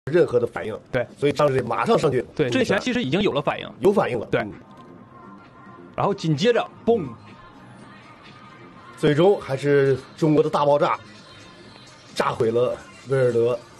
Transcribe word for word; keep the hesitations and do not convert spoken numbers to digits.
任何的反应。 对， 所以张志马上上去。 对，这拳其实已经有了反应， 有反应了。 对。 嗯、 然后紧接着，嘣！ 最终还是中国的大爆炸炸毁了威尔德。